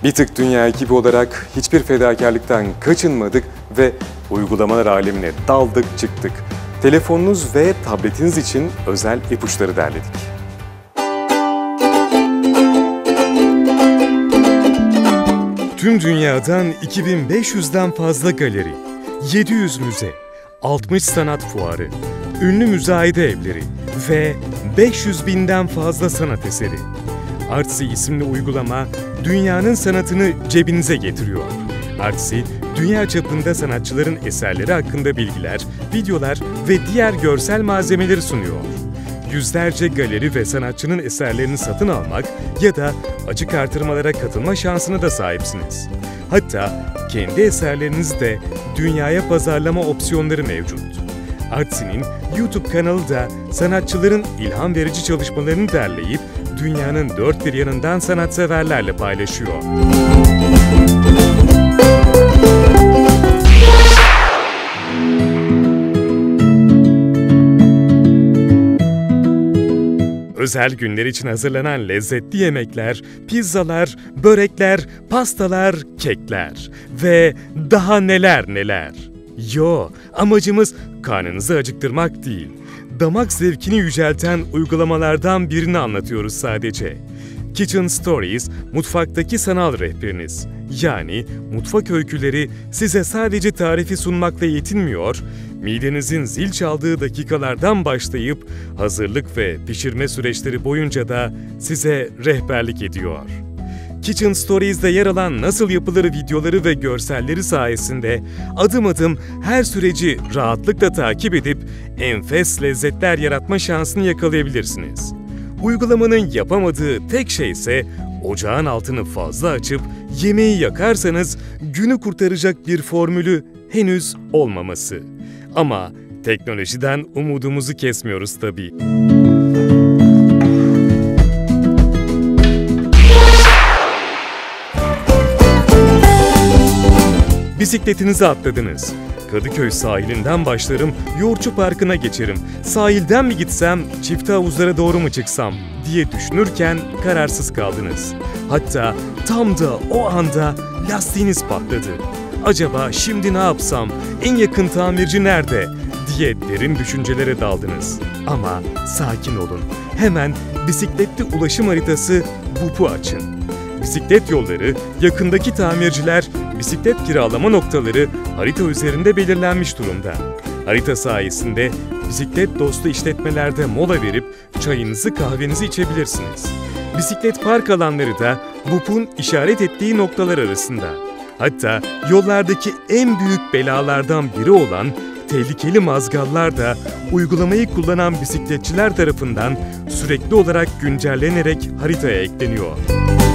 Bir Tık Dünya ekibi olarak hiçbir fedakarlıktan kaçınmadık ve uygulamalar alemine daldık çıktık. Telefonunuz ve tabletiniz için özel ipuçları derledik. Tüm dünyadan 2500'den fazla galeri, 700 müze, 60 sanat fuarı, ünlü müzayede evleri ve 500 binden fazla sanat eseri. Artsy isimli uygulama dünyanın sanatını cebinize getiriyor. Artsy, dünya çapında sanatçıların eserleri hakkında bilgiler, videolar ve diğer görsel malzemeleri sunuyor. Yüzlerce galeri ve sanatçının eserlerini satın almak ya da açık artırmalara katılma şansına da sahipsiniz. Hatta kendi eserleriniz de dünyaya pazarlama opsiyonları mevcut. Artsy'nin YouTube kanalı da sanatçıların ilham verici çalışmalarını derleyip dünyanın dört bir yanından sanatseverlerle paylaşıyor. Özel günler için hazırlanan lezzetli yemekler, pizzalar, börekler, pastalar, kekler ve daha neler neler. Amacımız karnınızı acıktırmak değil. Damak zevkini yücelten uygulamalardan birini anlatıyoruz sadece. Kitchen Stories, mutfaktaki sanal rehberiniz. Yani mutfak öyküleri size sadece tarifi sunmakla yetinmiyor, midenizin zil çaldığı dakikalardan başlayıp hazırlık ve pişirme süreçleri boyunca da size rehberlik ediyor. Kitchen Stories'de yer alan nasıl yapılır videoları ve görselleri sayesinde adım adım her süreci rahatlıkla takip edip enfes lezzetler yaratma şansını yakalayabilirsiniz. Uygulamanın yapamadığı tek şey ise ocağın altını fazla açıp yemeği yakarsanız günü kurtaracak bir formülü henüz olmaması. Ama teknolojiden umudumuzu kesmiyoruz tabii. Bisikletinizi atladınız. Kadıköy sahilinden başlarım, Yoğurtçu Parkı'na geçerim. Sahilden mi gitsem, çifte havuzlara doğru mu çıksam diye düşünürken kararsız kaldınız. Hatta tam da o anda lastiğiniz patladı. Acaba şimdi ne yapsam, en yakın tamirci nerede diye derin düşüncelere daldınız. Ama sakin olun. Hemen bisikletli ulaşım haritası BUP'u açın. Bisiklet yolları, yakındaki tamirciler, bisiklet kiralama noktaları harita üzerinde belirlenmiş durumda. Harita sayesinde bisiklet dostu işletmelerde mola verip çayınızı kahvenizi içebilirsiniz. Bisiklet park alanları da BUP'un işaret ettiği noktalar arasında. Hatta yollardaki en büyük belalardan biri olan tehlikeli mazgallar da uygulamayı kullanan bisikletçiler tarafından sürekli olarak güncellenerek haritaya ekleniyor.